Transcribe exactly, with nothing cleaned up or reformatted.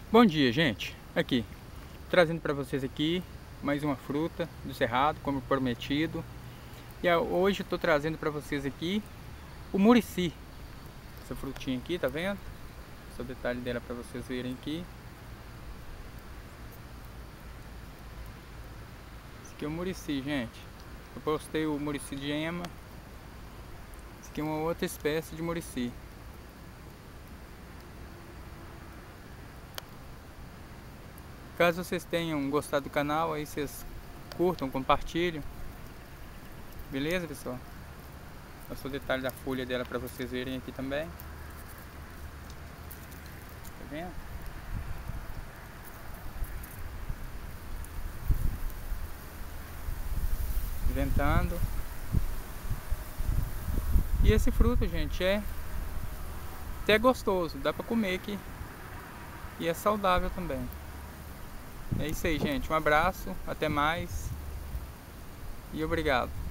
Bom dia, gente. Aqui, trazendo para vocês aqui mais uma fruta do cerrado, como prometido. E hoje eu estou trazendo para vocês aqui o murici. Essa frutinha aqui, tá vendo? Esse é o detalhe dela para vocês verem aqui. Esse aqui é o murici, gente. Eu postei o murici de ema. Esse aqui é uma outra espécie de murici. Caso vocês tenham gostado do canal, aí vocês curtam, compartilhem. Beleza, pessoal? Passou o detalhe da folha dela para vocês verem aqui também. Tá vendo? Ventando. E esse fruto, gente, é até gostoso, dá para comer aqui. E é saudável também. É isso aí, gente. Um abraço, até mais e obrigado.